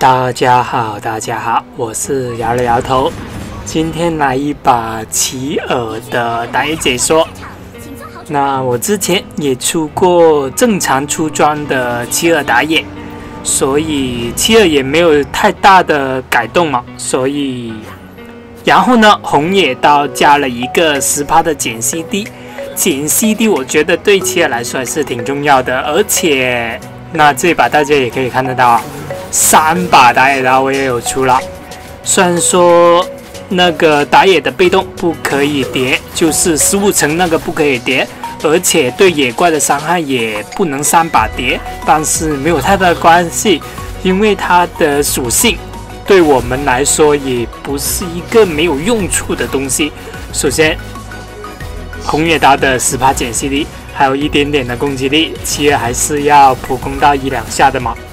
大家好，我是摇了摇头。今天来一把奇尔的打野解说。那我之前也出过正常出装的奇尔打野，所以奇尔也没有太大的改动嘛。然后呢，红野刀加了一个10%的减 CD， 减 CD 我觉得对奇尔来说还是挺重要的，而且那这把大家也可以看得到，3把打野刀我也有出了。虽然说那个打野的被动不可以叠，就是15层那个不可以叠，而且对野怪的伤害也不能3把叠，但是没有太大的关系，因为它的属性对我们来说也不是一个没有用处的东西。首先，红野刀的10%减 CD， 还有一点点的攻击力，奇尔还是要普攻到1-2下的嘛。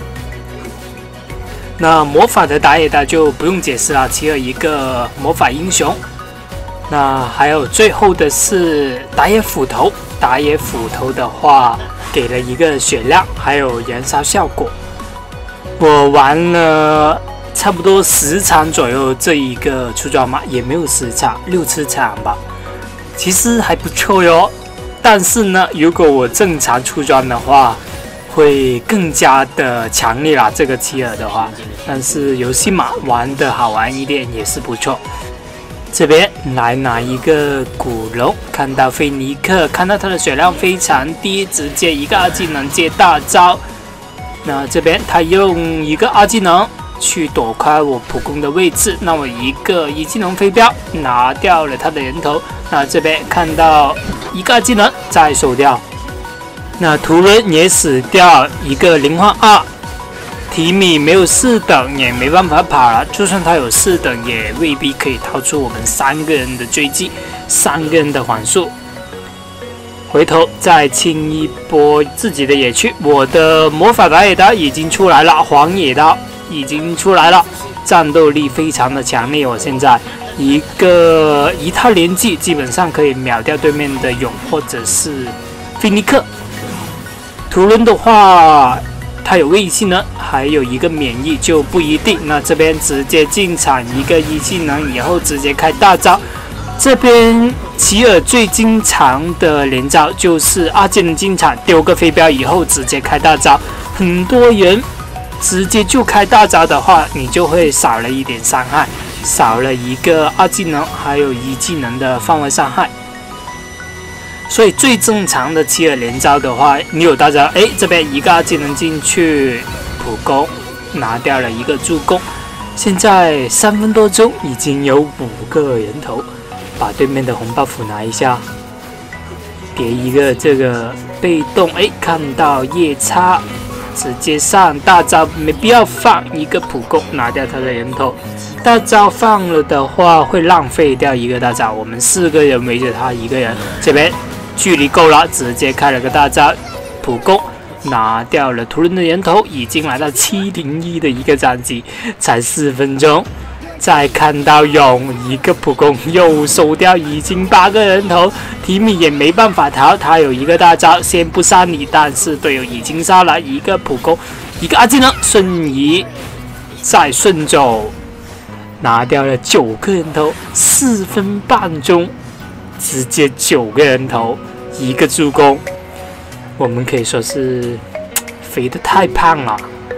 那魔法的打野刀就不用解释了，奇尔一个魔法英雄。那还有最后的是打野斧头，打野斧头的话给了一个血量，还有燃烧效果。我玩了差不多10场左右这一个出装嘛，也没有10场，6、7场吧，其实还不错哟。但是呢，如果我正常出装的话，会更加的强烈啦，这个奇尔的话。但是游戏嘛，玩的好玩一点也是不错。这边来拿一个古龙，看到菲尼克，看到他的血量非常低，直接一个2技能接大招。那这边他用一个2技能去躲开我普攻的位置，那我一个1技能飞镖拿掉了他的人头。那这边看到一个2技能再收掉。那图伦也死掉一个0换2，提米没有4等也没办法跑了，就算他有4等也未必可以逃出我们3个人的追击，3个人的缓速。回头再清一波自己的野区，我的魔法打野刀已经出来了，黄野刀已经出来了，战斗力非常的强烈。我现在一套连技基本上可以秒掉对面的勇或者是菲尼克。图伦的话，他有位技能，还有一个免疫就不一定。那这边直接进场一个1技能以后直接开大招。这边奇尔最经常的连招就是2技能进场丢个飞镖以后直接开大招。很多人直接就开大招的话，你就会少了一点伤害，少了一个2技能还有1技能的范围伤害。所以最正常的奇尔连招的话，你有大招，这边一个2技能进去普攻，拿掉了一个助攻。现在3分多钟已经有5个人头，把对面的红 buff 拿一下，叠一个这个被动，看到夜叉，直接上大招，没必要放一个普攻，拿掉他的人头。大招放了的话会浪费掉一个大招，我们4个人围着他一个人，这边距离够了，直接开了个大招，普攻拿掉了图伦的人头，已经来到701的一个战绩，才4分钟。再看到勇一个普攻又收掉，已经8个人头，提米也没办法逃，他有一个大招先不杀你，但是队友已经杀了一个普攻，一个2技能瞬移，再顺走，拿掉了9个人头，4分半钟。直接9个人头，一个助攻，我们可以说是肥得太胖了。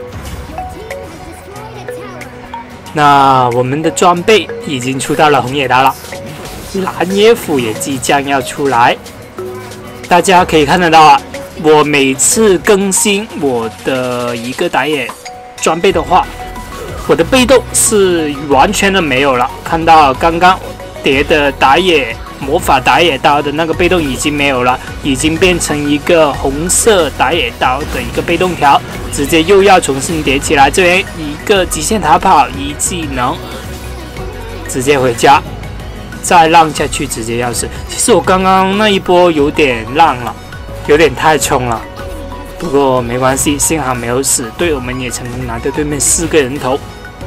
那我们的装备已经出到了红野刀了，蓝野斧也即将要出来。大家可以看得到啊，我每次更新我的一个打野装备的话，我的被动是完全的没有了。看到刚刚叠的打野魔法打野刀的那个被动已经没有了，已经变成一个红色打野刀的一个被动条，直接又要重新叠起来。这边一个极限逃跑1技能，直接回家，再浪下去直接要死。其实我刚刚那一波有点浪了，有点太冲了，不过没关系，幸好没有死，队友们也成功拿掉对面4个人头。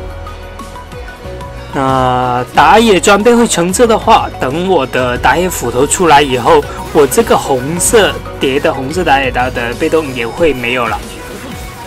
打野装备会成色的话，等我的打野斧头出来以后，我这个红色叠的红色打野刀的被动也会没有了。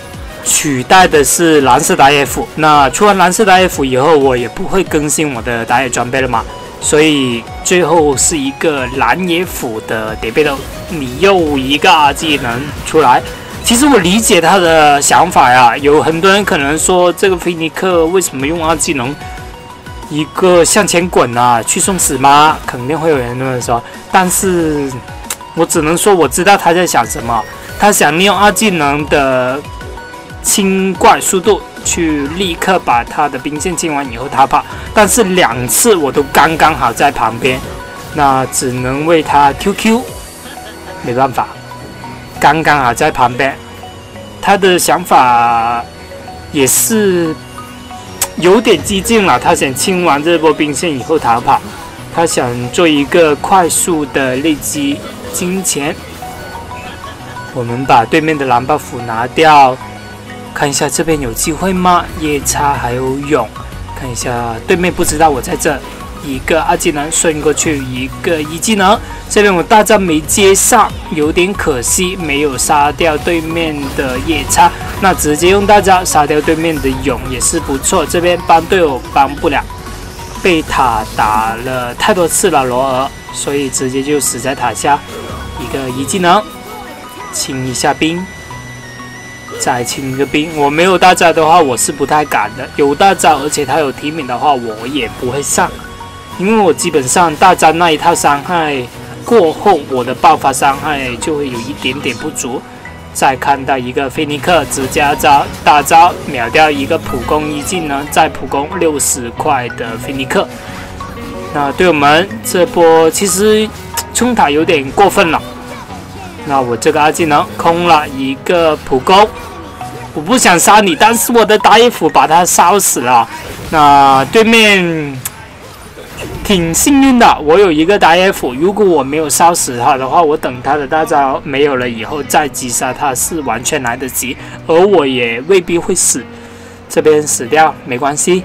取代的是蓝色打野斧。那出完蓝色打野斧以后，我也不会更新我的打野装备了嘛，所以最后是一个蓝野斧的叠背斗。你又一个技能出来，其实我理解他的想法呀。有很多人可能说，这个菲尼克为什么用2技能？一个向前滚啊，去送死吗？肯定会有人这么说，但是我只能说我知道他在想什么。他想利用2技能的清怪速度去立刻把他的兵线清完以后逃跑，但是2次我都刚刚好在旁边，那只能为他 QQ， 没办法，刚刚好在旁边。他的想法也是有点激进了，他想清完这波兵线以后逃跑，他想做一个快速的累积金钱。我们把对面的蓝 buff 拿掉，看一下这边有机会吗？夜叉还有勇，看一下对面不知道我在这，一个2技能顺过去，一个1技能，这边我大招没接上，有点可惜，没有杀掉对面的夜叉，那直接用大招杀掉对面的勇也是不错。这边帮队友帮不了，被塔打了太多次了罗尔，所以直接就死在塔下，一个1技能清一下兵，再清一个兵。我没有大招的话，我是不太敢的。有大招，而且他有提名的话，我也不会上，因为我基本上大招那一套伤害过后，我的爆发伤害就会有一点点不足。再看到一个菲尼克，直接大招秒掉一个普攻1技能，再普攻60块的菲尼克。那对我们这波其实冲塔有点过分了。那我这个2技能空了一个普攻，我不想杀你，但是我的打野斧把他烧死了。那对面挺幸运的，我有一个打野斧，如果我没有烧死他的话，我等他的大招没有了以后再击杀他是完全来得及，而我也未必会死。这边死掉没关系，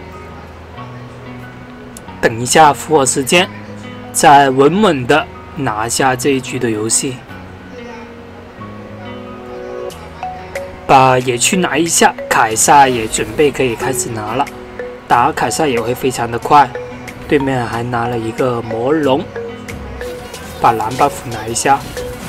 等一下复活时间，再稳稳的拿下这一局的游戏。把野区拿一下，凯撒也准备可以开始拿了，打凯撒也会非常的快。对面还拿了一个魔龙，把蓝 buff 拿一下。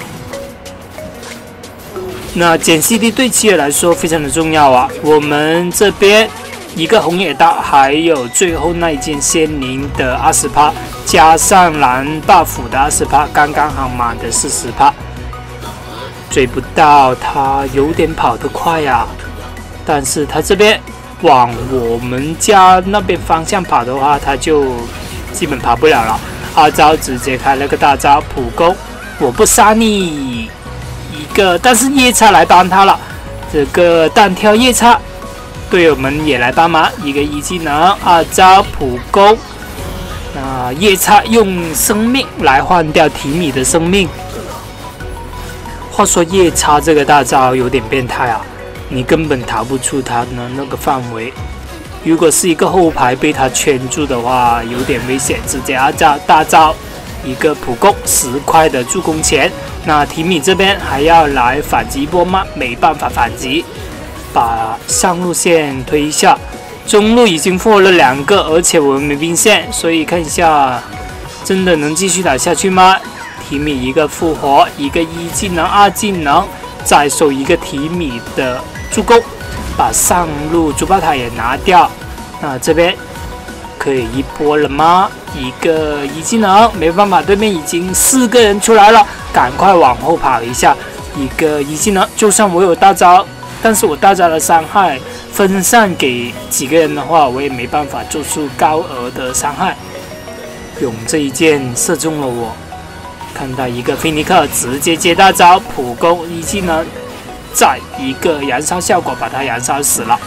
那捡 CD 对企业来说非常的重要啊。我们这边一个红野刀，还有最后那一件仙灵的20%，加上蓝 buff 的20%，刚刚好满的40%。追不到他，有点跑得快呀，但是他这边往我们家那边方向跑的话，他就基本跑不了了。2招直接开了个大招普攻，我不杀你一个，但是夜叉来帮他了。这个单挑夜叉，队友们也来帮忙，一个1技能，2招普攻。那夜叉用生命来换掉提米的生命。话说夜叉这个大招有点变态啊，你根本逃不出他的那个范围。如果是一个后排被他圈住的话，有点危险。直接大招一个普攻10块的助攻钱。那提米这边还要来反击一波吗？没办法反击，把上路线推一下。中路已经复活了2个，而且我们没兵线，所以看一下真的能继续打下去吗？提米一个复活，一个1技能2技能，再收一个提米的助攻，把上路主炮塔也拿掉。那这边可以一波了吗？一个1技能，没办法，对面已经4个人出来了，赶快往后跑一下。一个1技能，就算我有大招，但是我大招的伤害分散给几个人的话，我也没办法做出高额的伤害。勇这一箭射中了我。看到一个菲尼克直接接大招普攻1技能，再一个燃烧效果把他燃烧死了。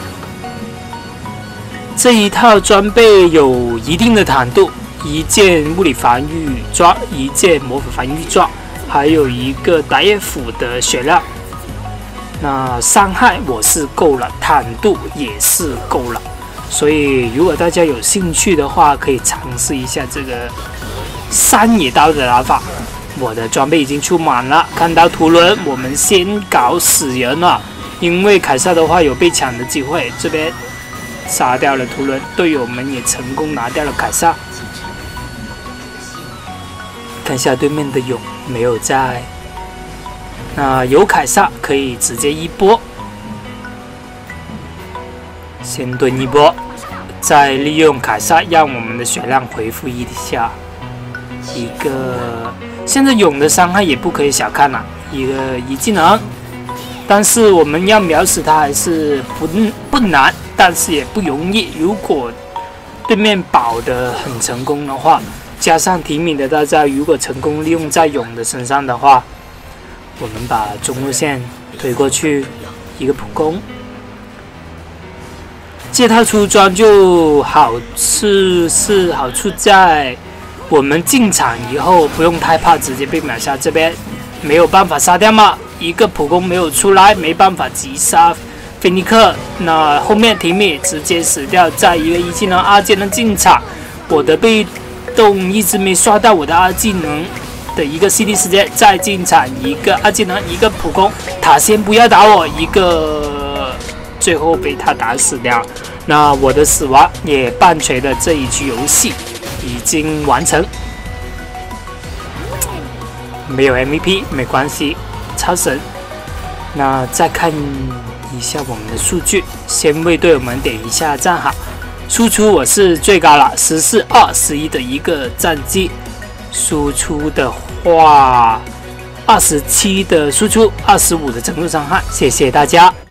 这一套装备有一定的坦度，一件物理防御装，一件魔法防御装，还有一个打野斧的血量。那伤害我是够了，坦度也是够了，所以如果大家有兴趣的话，可以尝试一下这个3野刀的打法。我的装备已经出满了，看到图伦，我们先搞死人了。 因为凯撒的话有被抢的机会，这边杀掉了图伦，队友们也成功拿掉了凯撒。看一下对面的勇没有在，那有凯撒可以直接一波，先蹲一波，再利用凯撒让我们的血量恢复一下。现在勇的伤害也不可以小看了，一技能，但是我们要秒死他还是不难，但是也不容易。如果对面保的很成功的话，加上提米的大招，如果成功利用在勇的身上的话，我们把中路线推过去，一个普攻。这套出装就好处在我们进场以后不用太怕直接被秒杀，这边没有办法杀掉嘛，一个普攻没有出来，没办法击杀菲尼克，那后面提米直接死掉，再一个一技能二技能进场，我的被动一直没刷到我的二技能的一个 CD 时间，再进场一个二技能一个普攻，他先不要打我一个，最后被他打死掉。那我的死亡也伴随了这一局游戏已经完成，没有 MVP 没关系，超神。那再看一下我们的数据，先为队友们点一下赞好。输出我是最高了14-21的一个战绩，输出的话27的输出，25的整路伤害，谢谢大家。